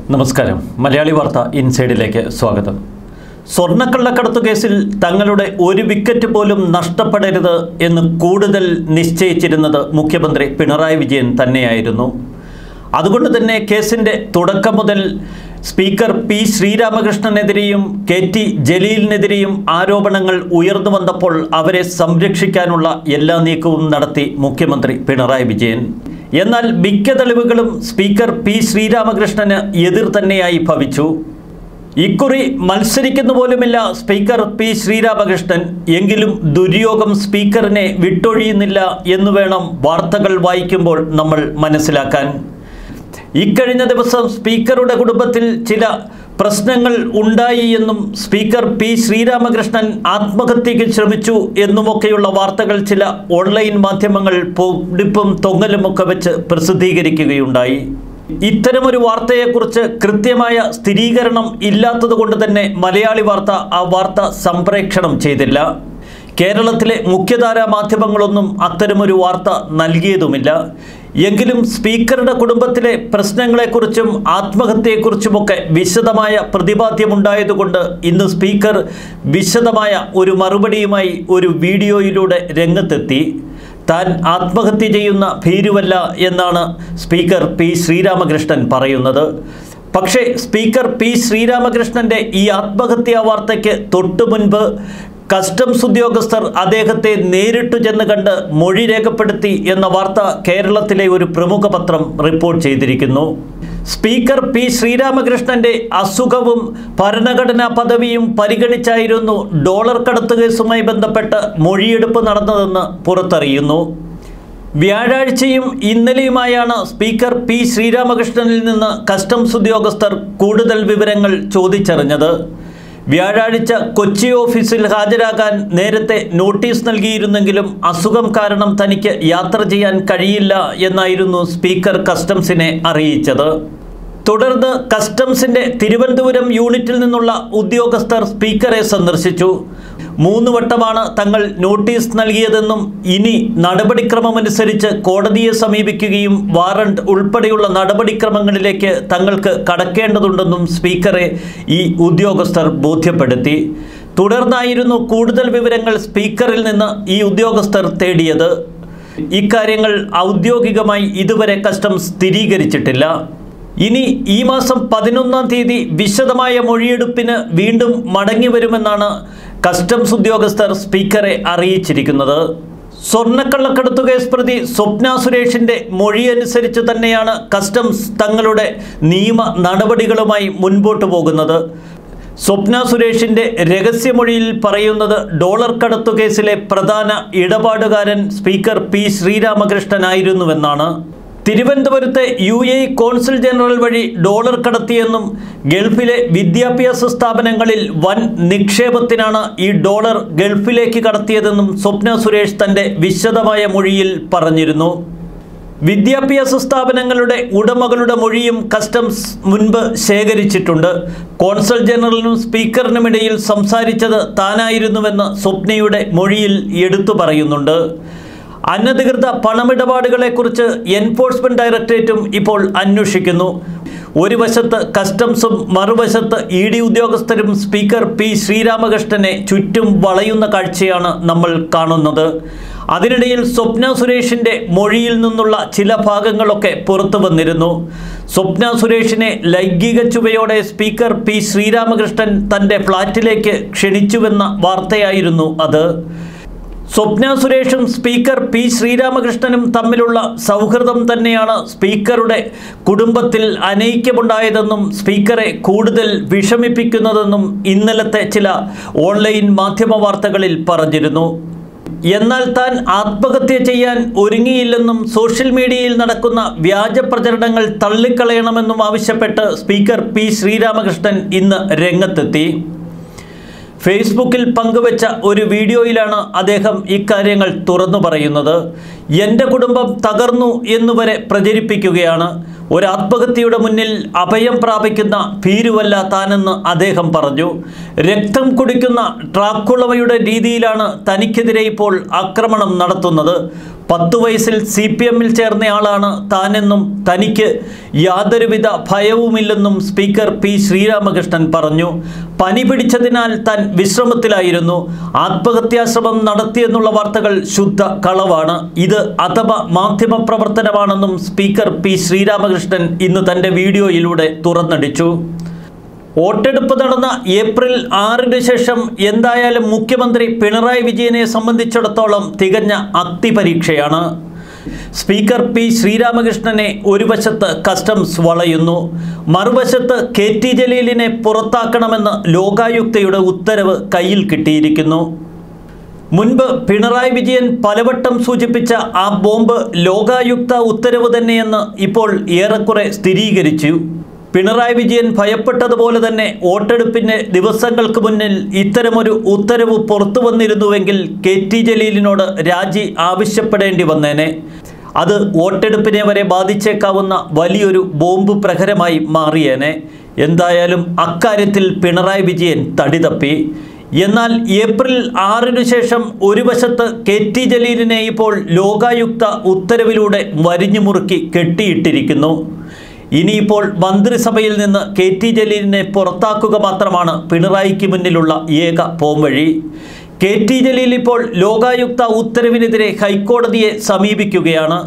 നമസ്കാരം. മലയാളി വാർത്ത ഇൻസൈഡിലേക്ക് സ്വാഗതം. സ്വർണ്ണക്കള്ളക്കടത്ത് കേസിൽ തങ്ങളുടെ ഒരു വിക്കറ്റ് പോലും നഷ്ടപ്പെടരുത് എന്ന് കൂടുതൽ നിശ്ചയിച്ചിരുന്നത് മുഖ്യമന്ത്രി പിണറായി വിജയൻ തന്നെയായിരുന്നു. അതുകൊണ്ട് തന്നെ കേസിൻ്റെ തുടക്കം മുതൽ സ്പീക്കർ പി ശ്രീരാമകൃഷ്ണനെതിരെയും കെ ടി ജലീലിനെതിരെയും ആരോപണങ്ങൾ ഉയർന്നു വന്നപ്പോൾ അവരെ സംരക്ഷിക്കാനുള്ള എല്ലാ നീക്കവും നടത്തി മുഖ്യമന്ത്രി പിണറായി വിജയൻ. എന്നാൽ മിക്ക തെളിവുകളും സ്പീക്കർ പി ശ്രീരാമകൃഷ്ണന് എതിർ തന്നെയായി ഭവിച്ചു. ഇക്കുറി മത്സരിക്കുന്നു പോലുമില്ല സ്പീക്കർ പി ശ്രീരാമകൃഷ്ണൻ. എങ്കിലും ദുര്യോഗം സ്പീക്കറിനെ വിട്ടൊഴിയുന്നില്ല എന്ന് വേണം വാർത്തകൾ വായിക്കുമ്പോൾ നമ്മൾ മനസ്സിലാക്കാൻ. ഇക്കഴിഞ്ഞ ദിവസം സ്പീക്കറുടെ കുടുംബത്തിൽ ചില പ്രശ്നങ്ങൾ ഉണ്ടായി എന്നും സ്പീക്കർ പി ശ്രീരാമകൃഷ്ണൻ ആത്മഹത്യയ്ക്ക് ശ്രമിച്ചു എന്നുമൊക്കെയുള്ള വാർത്തകൾ ചില ഓൺലൈൻ മാധ്യമങ്ങൾ പൊടിപ്പും തൊങ്ങലുമൊക്കെ വെച്ച് പ്രസിദ്ധീകരിക്കുകയുണ്ടായി. ഇത്തരമൊരു വാർത്തയെക്കുറിച്ച് കൃത്യമായ സ്ഥിരീകരണം ഇല്ലാത്തതുകൊണ്ട് തന്നെ മലയാളി വാർത്ത ആ വാർത്ത സംപ്രേക്ഷണം ചെയ്തില്ല. കേരളത്തിലെ മുഖ്യധാരാ മാധ്യമങ്ങളൊന്നും അത്തരമൊരു വാർത്ത നൽകിയതുമില്ല. എങ്കിലും സ്പീക്കറുടെ കുടുംബത്തിലെ പ്രശ്നങ്ങളെക്കുറിച്ചും ആത്മഹത്യയെക്കുറിച്ചുമൊക്കെ വിശദമായ പ്രതിപാദ്യമുണ്ടായതുകൊണ്ട് ഇന്ന് സ്പീക്കർ വിശദമായ ഒരു മറുപടിയുമായി ഒരു വീഡിയോയിലൂടെ രംഗത്തെത്തി. താൻ ആത്മഹത്യ ചെയ്യുന്ന ഭീരുവല്ല എന്നാണ് സ്പീക്കർ പി ശ്രീരാമകൃഷ്ണൻ പറയുന്നത്. പക്ഷേ സ്പീക്കർ പി ശ്രീരാമകൃഷ്ണൻ്റെ ഈ ആത്മഹത്യാ വാർത്തയ്ക്ക് തൊട്ടു മുൻപ് കസ്റ്റംസ് ഉദ്യോഗസ്ഥർ അദ്ദേഹത്തെ നേരിട്ടു ചെന്ന് കണ്ട് മൊഴി രേഖപ്പെടുത്തി എന്ന വാർത്ത കേരളത്തിലെ ഒരു പ്രമുഖ പത്രം റിപ്പോർട്ട് ചെയ്തിരിക്കുന്നു. സ്പീക്കർ പി ശ്രീരാമകൃഷ്ണൻ്റെ അസുഖവും ഭരണഘടനാ പദവിയും പരിഗണിച്ചായിരുന്നു ഡോളർ കടത്ത് കേസുമായി ബന്ധപ്പെട്ട് മൊഴിയെടുപ്പ് നടന്നതെന്ന് പുറത്തറിയുന്നു. വ്യാഴാഴ്ചയും ഇന്നലെയുമായാണ് സ്പീക്കർ പി ശ്രീരാമകൃഷ്ണനിൽ നിന്ന് കസ്റ്റംസ് ഉദ്യോഗസ്ഥർ കൂടുതൽ വിവരങ്ങൾ ചോദിച്ചറിഞ്ഞത്. വ്യാഴാഴ്ച കൊച്ചി ഓഫീസിൽ ഹാജരാകാൻ നേരത്തെ നോട്ടീസ് നൽകിയിരുന്നെങ്കിലും അസുഖം കാരണം തനിക്ക് യാത്ര ചെയ്യാൻ കഴിയില്ല എന്നായിരുന്നു സ്പീക്കർ കസ്റ്റംസിനെ അറിയിച്ചത്. തുടർന്ന് കസ്റ്റംസിൻ്റെ തിരുവനന്തപുരം യൂണിറ്റിൽ നിന്നുള്ള ഉദ്യോഗസ്ഥർ സ്പീക്കറെ സന്ദർശിച്ചു. 3 വട്ടമാണ് തങ്ങൾ നോട്ടീസ് നൽകിയതെന്നും ഇനി നടപടിക്രമമനുസരിച്ച് കോടതിയെ സമീപിക്കുകയും വാറണ്ട് ഉൾപ്പെടെയുള്ള നടപടിക്രമങ്ങളിലേക്ക് തങ്ങൾക്ക് കടക്കേണ്ടതുണ്ടെന്നും സ്പീക്കറെ ഈ ഉദ്യോഗസ്ഥർ ബോധ്യപ്പെടുത്തി. തുടർന്നായിരുന്നു കൂടുതൽ വിവരങ്ങൾ സ്പീക്കറിൽ നിന്ന് ഈ ഉദ്യോഗസ്ഥർ തേടിയത്. ഇക്കാര്യങ്ങൾ ഔദ്യോഗികമായി ഇതുവരെ കസ്റ്റംസ് സ്ഥിരീകരിച്ചിട്ടില്ല. ഇനി ഈ മാസം 11-ാം തീയതി വിശദമായ മൊഴിയെടുപ്പിന് വീണ്ടും മടങ്ങി വരുമെന്നാണ് കസ്റ്റംസ് ഉദ്യോഗസ്ഥർ സ്പീക്കറെ അറിയിച്ചിരിക്കുന്നത്. സ്വർണ്ണക്കള്ളക്കടത്തു കേസ് പ്രതി സ്വപ്ന സുരേഷിൻ്റെ മൊഴിയനുസരിച്ച് തന്നെയാണ് കസ്റ്റംസ് തങ്ങളുടെ നിയമ നടപടികളുമായി മുൻപോട്ട് പോകുന്നത്. സ്വപ്ന സുരേഷിൻ്റെ രഹസ്യമൊഴിയിൽ പറയുന്നത് ഡോളർ കടത്തു കേസിലെ പ്രധാന ഇടപാടുകാരൻ സ്പീക്കർ പി ശ്രീരാമകൃഷ്ണനായിരുന്നുവെന്നാണ്. തിരുവനന്തപുരത്തെ UAE കോൺസുൽ ജനറൽ വഴി ഡോളർ കടത്തിയെന്നും ഗൾഫിലെ വിദ്യാഭ്യാസ സ്ഥാപനങ്ങളിൽ വൻ നിക്ഷേപത്തിനാണ് ഈ ഡോളർ ഗൾഫിലേക്ക് കടത്തിയതെന്നും സ്വപ്ന സുരേഷ് തൻ്റെ വിശദമായ മൊഴിയിൽ പറഞ്ഞിരുന്നു. വിദ്യാഭ്യാസ സ്ഥാപനങ്ങളുടെ ഉടമകളുടെ മൊഴിയും കസ്റ്റംസ് മുൻപ് ശേഖരിച്ചിട്ടുണ്ട്. കോൺസൽ ജനറലിനും സ്പീക്കറിനുമിടയിൽ സംസാരിച്ചത് താനായിരുന്നുവെന്ന് സ്വപ്നയുടെ മൊഴിയിൽ എടുത്തു പറയുന്നുണ്ട്. അനധികൃത പണമിടപാടുകളെക്കുറിച്ച് എൻഫോഴ്സ്മെൻറ്റ് ഡയറക്ടറേറ്റും ഇപ്പോൾ അന്വേഷിക്കുന്നു. ഒരു വശത്ത് കസ്റ്റംസും മറുവശത്ത് ED ഉദ്യോഗസ്ഥരും സ്പീക്കർ പി ശ്രീരാമകൃഷ്ണനെ ചുറ്റും വളയുന്ന കാഴ്ചയാണ് നമ്മൾ കാണുന്നത്. അതിനിടയിൽ സ്വപ്ന സുരേഷിൻ്റെ മൊഴിയിൽ നിന്നുള്ള ചില ഭാഗങ്ങളൊക്കെ പുറത്തു വന്നിരുന്നു. സ്വപ്ന സുരേഷിനെ ലൈംഗിക ചുവയോടെ സ്പീക്കർ പി ശ്രീരാമകൃഷ്ണൻ തൻ്റെ ഫ്ലാറ്റിലേക്ക് ക്ഷണിച്ചുവെന്ന വാർത്തയായിരുന്നു അത്. സ്വപ്ന സുരേഷും സ്പീക്കർ പി ശ്രീരാമകൃഷ്ണനും തമ്മിലുള്ള സൗഹൃദം തന്നെയാണ് സ്പീക്കറുടെ കുടുംബത്തിൽ അനൈക്യമുണ്ടായതെന്നും സ്പീക്കറെ കൂടുതൽ വിഷമിപ്പിക്കുന്നതെന്നും ഇന്നലത്തെ ചില ഓൺലൈൻ മാധ്യമ വാർത്തകളിൽ പറഞ്ഞിരുന്നു. എന്നാൽ താൻ ആത്മഹത്യ ചെയ്യാൻ ഒരുങ്ങിയില്ലെന്നും സോഷ്യൽ മീഡിയയിൽ നടക്കുന്ന വ്യാജ പ്രചരണങ്ങൾ തള്ളിക്കളയണമെന്നും ആവശ്യപ്പെട്ട് സ്പീക്കർ പി ശ്രീരാമകൃഷ്ണൻ ഇന്ന് രംഗത്തെത്തി. ഫേസ്ബുക്കിൽ പങ്കുവച്ച ഒരു വീഡിയോയിലാണ് അദ്ദേഹം ഇക്കാര്യങ്ങൾ തുറന്നു പറയുന്നത്. എൻ്റെ കുടുംബം തകർന്നു എന്നുവരെ പ്രചരിപ്പിക്കുകയാണ്. ഒരു ആത്മഹത്യയുടെ മുന്നിൽ അഭയം പ്രാപിക്കുന്ന ഭീരുവല്ല താനെന്ന് അദ്ദേഹം പറഞ്ഞു. രക്തം കുടിക്കുന്ന ഡ്രാക്കുളയുടെ രീതിയിലാണ് തനിക്കെതിരെ ഇപ്പോൾ ആക്രമണം നടത്തുന്നത്. 10 വയസ്സിൽ CPM-ൽ ചേർന്നയാളാണ് താനെന്നും തനിക്ക് യാതൊരുവിധ ഭയവുമില്ലെന്നും സ്പീക്കർ പി ശ്രീരാമകൃഷ്ണൻ പറഞ്ഞു. പനി പിടിച്ചതിനാൽ താൻ വിശ്രമത്തിലായിരുന്നു. ആത്മഹത്യാശ്രമം നടത്തിയെന്നുള്ള വാർത്തകൾ ശുദ്ധ കളവാണ്. ഇത് അഥവാ മാധ്യമപ്രവർത്തനമാണെന്നും സ്പീക്കർ പി ശ്രീരാമകൃഷ്ണൻ ഇന്ന് തൻ്റെ വീഡിയോയിലൂടെ തുറന്നടിച്ചു. വോട്ടെടുപ്പ് നടന്ന ഏപ്രിൽ 6-ന് ശേഷം എന്തായാലും മുഖ്യമന്ത്രി പിണറായി വിജയനെ സംബന്ധിച്ചിടത്തോളം തികഞ്ഞ അഗ്നിപരീക്ഷയാണ്. സ്പീക്കർ പി ശ്രീരാമകൃഷ്ണനെ ഒരു വശത്ത് കസ്റ്റംസ് വളയുന്നു, മറുവശത്ത് KT ജലീലിനെ പുറത്താക്കണമെന്ന് ലോകായുക്തയുടെ ഉത്തരവ് കയ്യിൽ കിട്ടിയിരിക്കുന്നു. മുൻപ് പിണറായി വിജയൻ പലവട്ടം സൂചിപ്പിച്ച ആ ബോംബ് ലോകായുക്ത ഉത്തരവ് തന്നെയെന്ന് ഇപ്പോൾ ഏറെക്കുറെ സ്ഥിരീകരിച്ചു. പിണറായി വിജയൻ ഭയപ്പെട്ടതുപോലെ തന്നെ വോട്ടെടുപ്പിൻ്റെ ദിവസങ്ങൾക്ക് മുന്നിൽ ഇത്തരമൊരു ഉത്തരവ് പുറത്തു വന്നിരുന്നുവെങ്കിൽ KT ജലീലിനോട് രാജി ആവശ്യപ്പെടേണ്ടി വന്നേനെ. അത് വോട്ടെടുപ്പിനെ വരെ ബാധിച്ചേക്കാവുന്ന വലിയൊരു ബോംബ് പ്രഹരമായി മാറിയേനെ. എന്തായാലും അക്കാര്യത്തിൽ പിണറായി വിജയൻ തടി തപ്പി. എന്നാൽ ഏപ്രിൽ 6-ന് ശേഷം ഒരു വശത്ത് KT ജലീലിനെ ഇപ്പോൾ ലോകായുക്ത ഉത്തരവിലൂടെ വരിഞ്ഞു മുറുക്കി കെട്ടിയിട്ടിരിക്കുന്നു. ഇനിയിപ്പോൾ മന്ത്രിസഭയിൽ നിന്ന് KT ജലീലിനെ പുറത്താക്കുക മാത്രമാണ് പിണറായിക്ക് മുന്നിലുള്ള ഏക പോംവഴി. KT ജലീൽ ഇപ്പോൾ ലോകായുക്ത ഉത്തരവിനെതിരെ ഹൈക്കോടതിയെ സമീപിക്കുകയാണ്.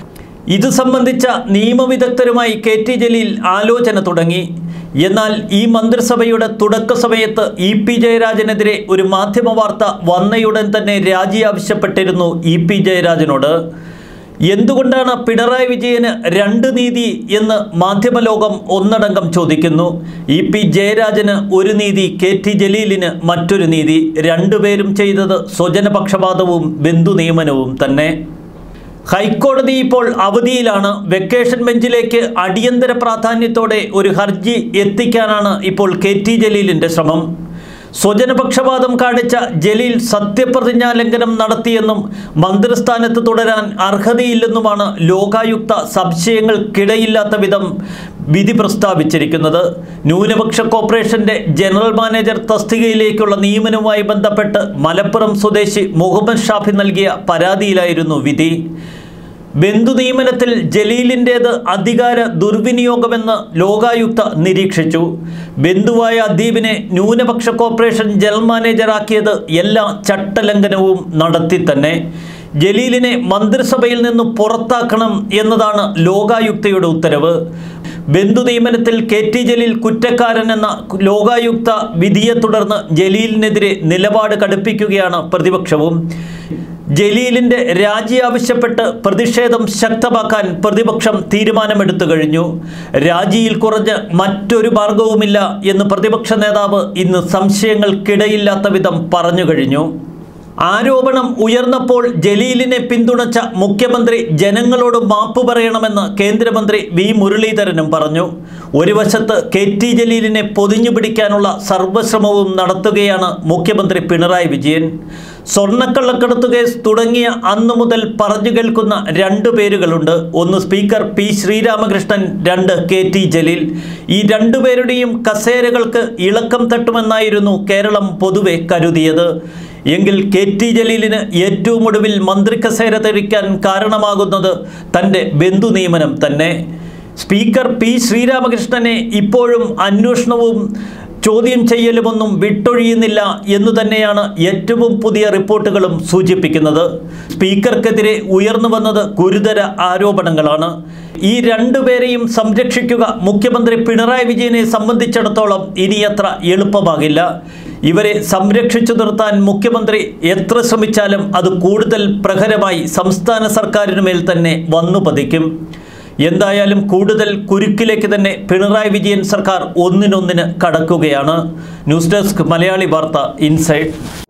ഇത് സംബന്ധിച്ച നിയമവിദഗ്ധരുമായി KT ജലീൽ ആലോചന തുടങ്ങി. എന്നാൽ ഈ മന്ത്രിസഭയുടെ തുടക്ക സമയത്ത് EP ജയരാജനെതിരെ ഒരു മാധ്യമവാർത്ത വന്നയുടൻ തന്നെ രാജി ആവശ്യപ്പെട്ടിരുന്നു EP ജയരാജനോട്. എന്തുകൊണ്ടാണ് പിണറായി വിജയന് 2 നീതി എന്ന് മാധ്യമലോകം ഒന്നടങ്കം ചോദിക്കുന്നു. EP ജയരാജന് ഒരു നീതി, KT ജലീലിന് മറ്റൊരു നീതി. രണ്ടുപേരും ചെയ്തത് സ്വജനപക്ഷപാതവും ബന്ധുനിയമനവും തന്നെ. ഹൈക്കോടതി ഇപ്പോൾ അവധിയിലാണ്. വെക്കേഷൻ ബെഞ്ചിലേക്ക് അടിയന്തര പ്രാധാന്യത്തോടെ ഒരു ഹർജി എത്തിക്കാനാണ് ഇപ്പോൾ KT ജലീലിൻ്റെ ശ്രമം. സ്വജനപക്ഷപാതം കാണിച്ച ജലീൽ സത്യപ്രതിജ്ഞാലംഘനം നടത്തിയെന്നും മന്ത്രിസ്ഥാനത്ത് തുടരാൻ അർഹതയില്ലെന്നുമാണ് ലോകായുക്ത സംശയങ്ങൾക്കിടയില്ലാത്ത വിധം വിധി പ്രസ്താവിച്ചിരിക്കുന്നത്. ന്യൂനപക്ഷ കോർപ്പറേഷന്റെ ജനറൽ മാനേജർ തസ്തികയിലേക്കുള്ള നിയമനവുമായി ബന്ധപ്പെട്ട് മലപ്പുറം സ്വദേശി മുഹമ്മദ് ഷാഫി നൽകിയ പരാതിയിലായിരുന്നു വിധി. ബന്ധുനിയമനത്തിൽ ജലീലിൻ്റേത് അധികാര ദുർവിനിയോഗമെന്ന് ലോകായുക്ത നിരീക്ഷിച്ചു. ബന്ധുവായ അദീബിനെ ന്യൂനപക്ഷ കോർപ്പറേഷൻ ജനറൽ മാനേജറാക്കിയത് എല്ലാ ചട്ടലംഘനവും നടത്തി തന്നെ. ജലീലിനെ മന്ത്രിസഭയിൽ നിന്ന് പുറത്താക്കണം എന്നതാണ് ലോകായുക്തയുടെ ഉത്തരവ്. ബന്ധുനിയമനത്തിൽ KT ജലീൽ കുറ്റക്കാരൻ എന്ന ലോകായുക്ത വിധിയെ തുടർന്ന് ജലീലിനെതിരെ നിലപാട് കടുപ്പിക്കുകയാണ് പ്രതിപക്ഷവും. ജലീലിൻ്റെ രാജി ആവശ്യപ്പെട്ട് പ്രതിഷേധം ശക്തമാക്കാൻ പ്രതിപക്ഷം തീരുമാനമെടുത്തു കഴിഞ്ഞു. രാജിയിൽ കുറഞ്ഞ് മറ്റൊരു മാർഗവുമില്ല എന്ന് പ്രതിപക്ഷ നേതാവ് ഇന്ന് സംശയങ്ങൾക്കിടയില്ലാത്ത വിധം പറഞ്ഞു കഴിഞ്ഞു. ആരോപണം ഉയർന്നപ്പോൾ ജലീലിനെ പിന്തുണച്ച മുഖ്യമന്ത്രി ജനങ്ങളോട് മാപ്പ് പറയണമെന്ന് കേന്ദ്രമന്ത്രി V മുരളീധരനും പറഞ്ഞു. ഒരു വശത്ത് KT ജലീലിനെ പൊതിഞ്ഞു പിടിക്കാനുള്ള സർവ്വശ്രമവും നടത്തുകയാണ് മുഖ്യമന്ത്രി പിണറായി വിജയൻ. സ്വർണ്ണക്കള്ളക്കടത്ത് കേസ് തുടങ്ങിയ അന്നു മുതൽ പറഞ്ഞു കേൾക്കുന്ന 2 പേരുകളുണ്ട്. ഒന്ന് speaker P Sreeramakrishnan, 2 KT Jaleel. ഈ 2 പേരുടെയും കസേരകൾക്ക് ഇളക്കം തട്ടുമെന്നായിരുന്നു കേരളം പൊതുവെ കരുതിയത്. എങ്കിൽ KT ജലീലിന് ഏറ്റവും ഒടുവിൽ മന്ത്രി കസേര ധരിക്കാൻ കാരണമാകുന്നത് തൻ്റെ ബന്ധുനിയമനം തന്നെ. സ്പീക്കർ പി ശ്രീരാമകൃഷ്ണനെ ഇപ്പോഴും അന്വേഷണവും ചോദ്യം ചെയ്യലുമൊന്നും വിട്ടൊഴിയുന്നില്ല എന്നു തന്നെയാണ് ഏറ്റവും പുതിയ റിപ്പോർട്ടുകളും സൂചിപ്പിക്കുന്നത്. സ്പീക്കർക്കെതിരെ ഉയർന്നു വന്നത് ഗുരുതര ആരോപണങ്ങളാണ്. ഈ 2 പേരെയും സംരക്ഷിക്കുക മുഖ്യമന്ത്രി പിണറായി വിജയനെ സംബന്ധിച്ചിടത്തോളം ഇനിയത്ര എളുപ്പമാകില്ല. ഇവരെ സംരക്ഷിച്ചു നിർത്താൻ മുഖ്യമന്ത്രി എത്ര ശ്രമിച്ചാലും അത് കൂടുതൽ പ്രഹരമായി സംസ്ഥാന സർക്കാരിനുമേൽ തന്നെ വന്നു പതിക്കും. എന്തായാലും കൂടുതൽ കുരുക്കിലേക്ക് തന്നെ പിണറായി വിജയൻ സർക്കാർ ഒന്നിനൊന്നിന് കടക്കുകയാണ്. ന്യൂസ് ഡെസ്ക് മലയാളി വാർത്ത ഇൻസൈഡ്.